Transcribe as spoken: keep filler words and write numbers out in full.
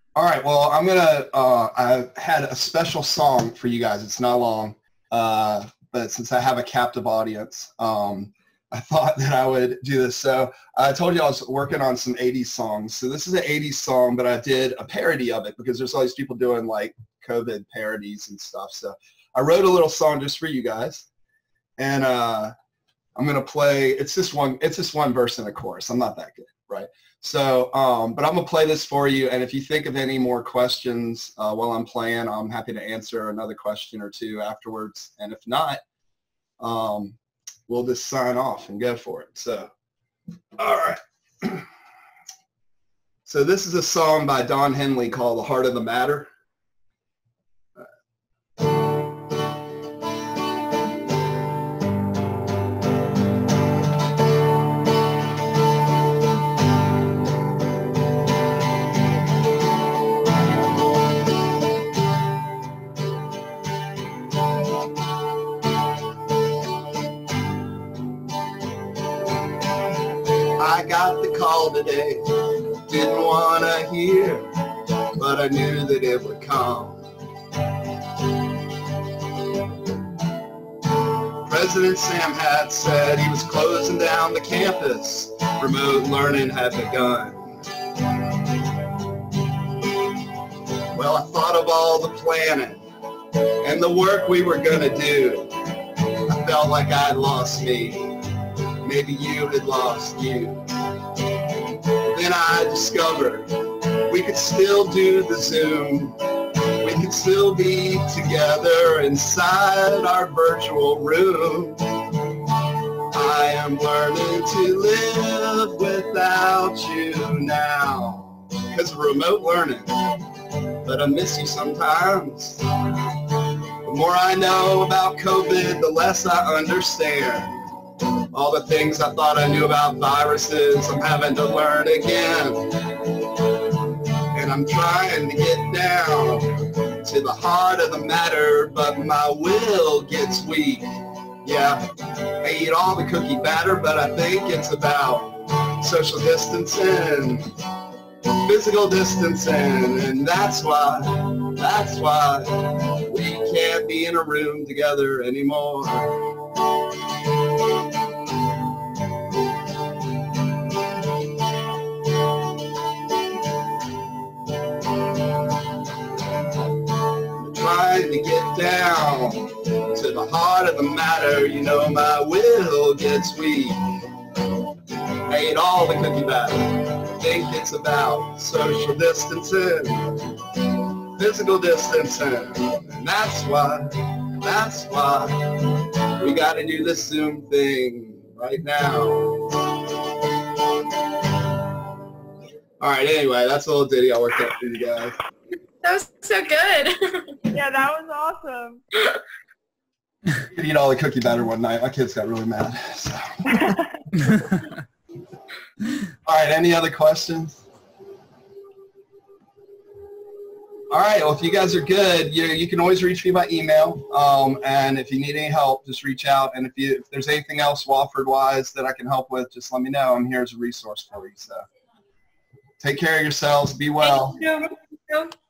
All right, well, I'm gonna, uh, I had a special song for you guys. It's not long, uh, but since I have a captive audience, um, I thought that I would do this. So I told you I was working on some eighties songs. So this is an eighties song, but I did a parody of it because there's all these people doing like COVID parodies and stuff. So I wrote a little song just for you guys. And uh, I'm gonna play, it's just one, it's just one verse and a chorus. I'm not that good, right? So, um, but I'm gonna play this for you, and if you think of any more questions uh, while I'm playing, I'm happy to answer another question or two afterwards. And if not, um, we'll just sign off and go for it. So, all right. So this is a song by Don Henley called "The Heart of the Matter." I got the call today, didn't want to hear, but I knew that it would come. President Sam had said he was closing down the campus, remote learning had begun. Well, I thought of all the planning and the work we were gonna do. I felt like I'd lost me. Maybe you had lost you. Then I discovered we could still do the Zoom. We could still be together inside our virtual room. I am learning to live without you now because of remote learning, but I miss you sometimes. The more I know about COVID, the less I understand. All the things I thought I knew about viruses, I'm having to learn again. And I'm trying to get down to the heart of the matter, but my will gets weak. Yeah, I eat all the cookie batter, but I think it's about social distancing, physical distancing, and that's why, that's why we can't be in a room together anymore. Trying to get down to the heart of the matter, you know my will gets weak. I ate all the cookie batter. I think it's about social distancing, physical distancing, and that's why, that's why we got to do this Zoom thing right now. All right, anyway, that's a little ditty I worked up for you guys. That was so good. Yeah, that was awesome. I could eat all the cookie batter one night. My kids got really mad. So. All right, any other questions? All right, well, if you guys are good, you, you can always reach me by email. Um, and if you need any help, just reach out. And if, you, if there's anything else Wofford-wise that I can help with, just let me know. I'm here as a resource for you. So take care of yourselves. Be well. Thank you.